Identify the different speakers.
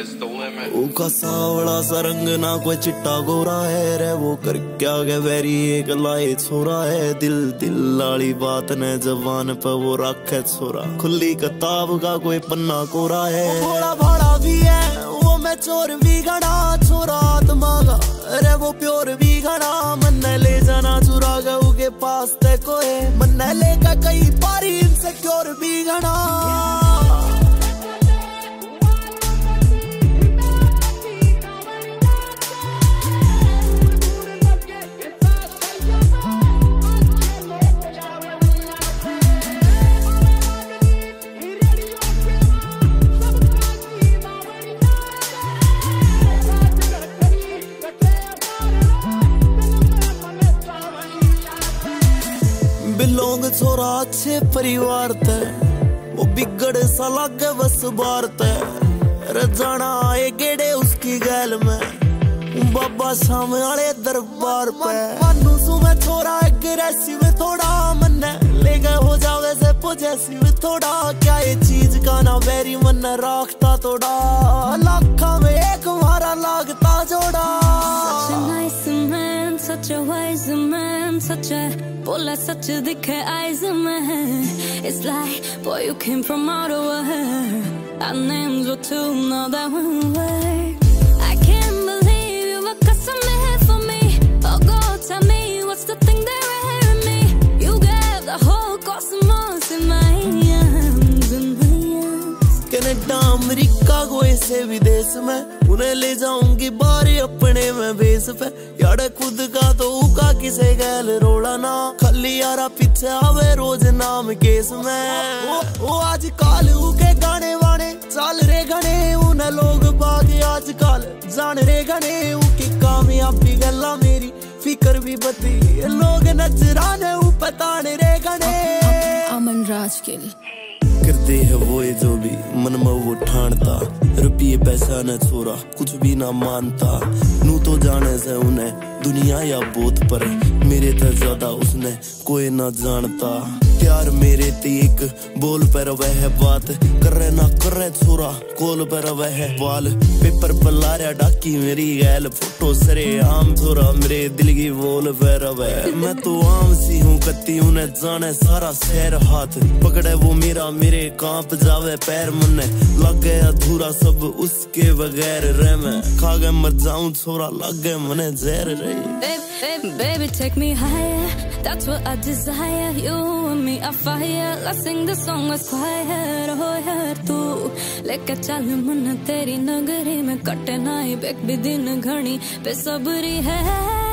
Speaker 1: ऊका सावड़ा सा रंग ना कोई चिट्टा गोरा है रे वो कर क्या गे वेरी एक लाई छोरा है दिल दिल लाली बात ने जवान पे वो रखे छोरा खुली किताब का कोई पन्ना कोरा है थोड़ा भाड़ा भी है वो मैं चोर भी घड़ा छोरा आत्मा का अरे वो प्योर भी घड़ा मन ले जाना चुरा गऊ के पास ते कोई मन लेकर कई पारी इनसिक्योर भी घड़ा बिलोंग छोरा अच्छे परिवार ते वो बिगड़ सा लागे बस बार ते रजाना आए गेड़े उसकी गैल में बाबा शाम आले दरबार पे मानू सु मैं छोरा एग्रेसिव थोड़ा मन ले गए हो जावे से पॉजिटिव थोड़ा क्या ये चीज का ना वेरी मन रखता थोड़ा लाखा में एक मारा लागता जोड़ा
Speaker 2: such a wise man, such a bola, such a dikhe eyes man. It's like, boy, you came from out of where our names were two, now that one word. I can't believe you were custom made for me. Oh God, tell me what's the thing they're wearing me. You gave the whole cosmos in my hands, in my hands.
Speaker 1: Canada America कोई से विदेश में उन्हें ले जाऊंगी बारी अपने में बेस पे यार खुद का तो का किसे गैल रोड़ा ना खाली यारा पीछे आवे रोज नाम केस में वो आज काल के गाने वाने चल रे गने उन्हें लोग बाग आजकल जान रे गने उनकी कामयाबी गल्ला मेरी फिकर भी बती लोग नजराने पताने रे गने
Speaker 2: अमन राज के
Speaker 1: करते है वो जो भी मन में वो ठानता रुपये पैसा न छोरा कुछ भी ना मानता नू तो जाने से उन्हें दुनिया या बोत पर मेरे तो ज्यादा उसने कोई ना जानता प्यार मेरे तीक बोल पर वह बात कर रहे ना कर रहे छोरा कोल पर वह बाल पेपर पर लारा डाकी मेरी गैल फोटो सरे आम छोरा मेरे दिल की बोल पर वह मैं तो आम सी हूँ कत्ती उन्हें जाने सारा शहर हाथ पकड़े वो मेरा मेरे कांप जावे पैर मुन्ने लग गए अधूरा सब उसके बगैर रह मैं खा गए मर जाऊं छोरा लग गए मने जहर रही
Speaker 2: Baby, take me higher. That's what I desire. You and me are fire. Let's sing the song with quiet. Oh यार तू लेके चल मन तेरी नगरी में कटे ना ही बेक भी दिन घनी बेसब्री है